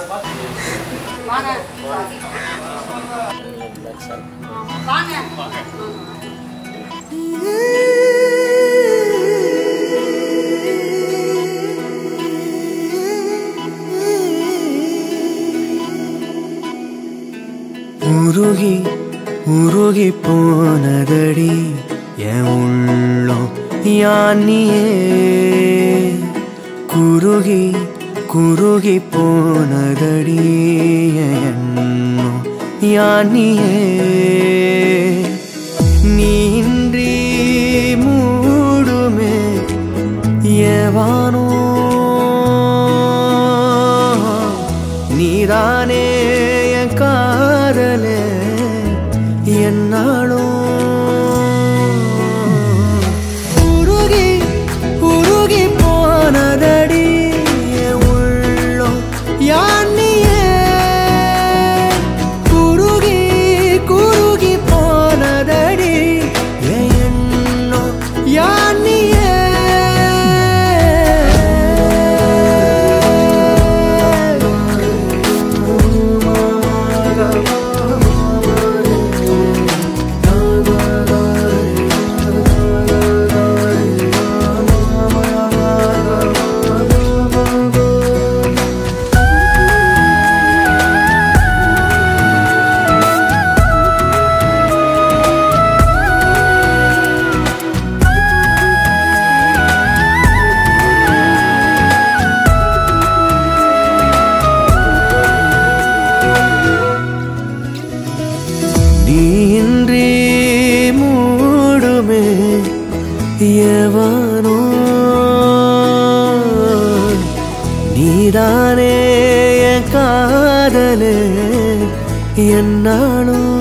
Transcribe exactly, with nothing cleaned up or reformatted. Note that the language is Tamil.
உருகி உருகி போனதடி என் உள்ளம் யானியே குருகி குருகி போனதடி எண்ணம் யானியே நீன்றி மூடுமே ஏவானோ நீதானே என் காதலே என்னாலும் உருகி உருகி போனதடி உள்ளம் யானியே குருகி குருகி போனதடி எண்ணம் யானியே நீன்றி மூடுமே ஏவானோ நீதானே என் காதலே என்னாலும்